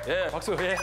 예, 박수. 예.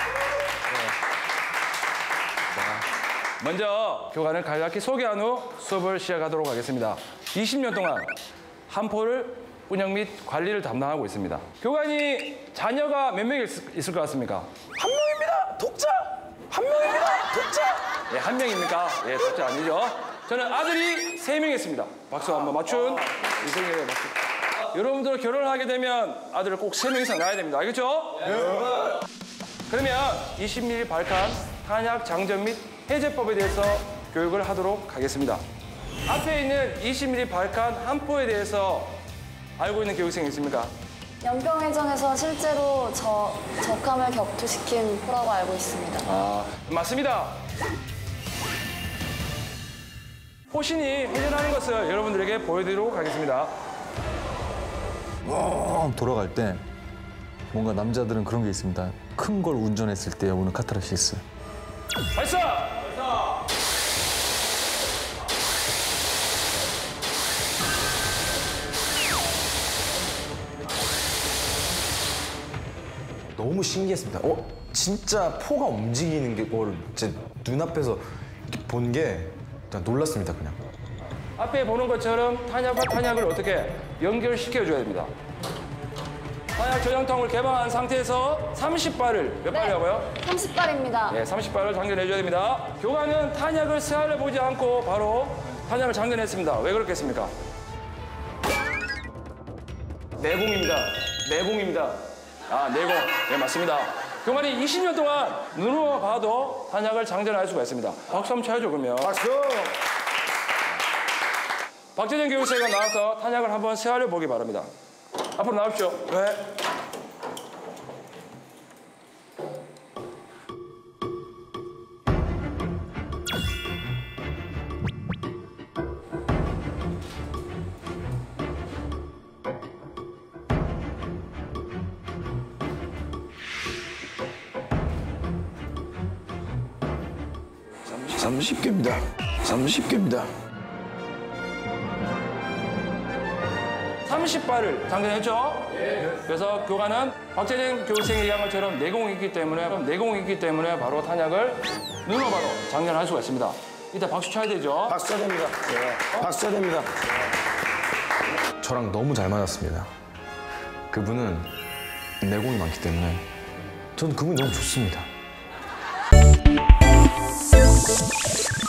먼저 교관을 간략히 소개한 후 수업을 시작하도록 하겠습니다. 20년 동안 한포를 운영 및 관리를 담당하고 있습니다. 교관이 자녀가 몇 명 있을 것 같습니까? 한 명입니다. 독자. 한 명입니다. 독자. 예, 한 명입니까? 예, 독자 아니죠. 저는 아들이 3명 있습니다. 박수 한번 맞춘 이승엽의 박수. 여러분들 결혼을 하게 되면 아들을 꼭 3명 이상 낳아야 됩니다. 알겠죠? 네. 그러면 20mm 발칸 탄약 장전 및 해제법에 대해서 교육을 하도록 하겠습니다. 앞에 있는 20mm 발칸 한포에 대해서 알고 있는 교육생이 있습니까? 연평해전에서 실제로 적함을 격투시킨 포라고 알고 있습니다. 아, 맞습니다. 호신이 회전하는 것을 여러분들에게 보여드리도록 하겠습니다. 돌아갈 때 뭔가 남자들은 그런 게 있습니다. 큰 걸 운전했을 때 오는 카타르시스. 발사! 너무 신기했습니다. 진짜 포가 움직이는 걸 제 눈앞에서 이렇게 본 게 놀랐습니다, 그냥. 앞에 보는 것처럼 탄약과 탄약을 어떻게 연결시켜줘야 됩니다. 탄약 저장통을 개방한 상태에서 30발을 몇 발이라고요? 30발입니다. 네, 30발을 장전해줘야 됩니다. 교관은 탄약을 스알을 보지 않고 바로 탄약을 장전했습니다. 왜 그렇겠습니까? 내공입니다. 내공입니다. 아, 내공. 네, 맞습니다. 교관이 20년 동안 눈으로 봐도 탄약을 장전할 수가 있습니다. 박수 한번 쳐야죠, 그러면. 박수! 박재정 교육생가 나와서 탄약을 한번 세알려 보기 바랍니다. 앞으로 나오십시오. 네. (30개입니다) 30개입니다. 30발을 장전했죠? 그래서 교관은 박재정 교육생이 얘기한 것처럼 내공이 있기 때문에 바로 탄약을 눈으로 바로 장전할 수가 있습니다. 이따 박수 쳐야 되죠? 박수 쳐야 됩니다. 박수 쳐야 됩니다. 저랑 너무 잘 맞았습니다. 그분은 내공이 많기 때문에 전 그분이 너무 좋습니다.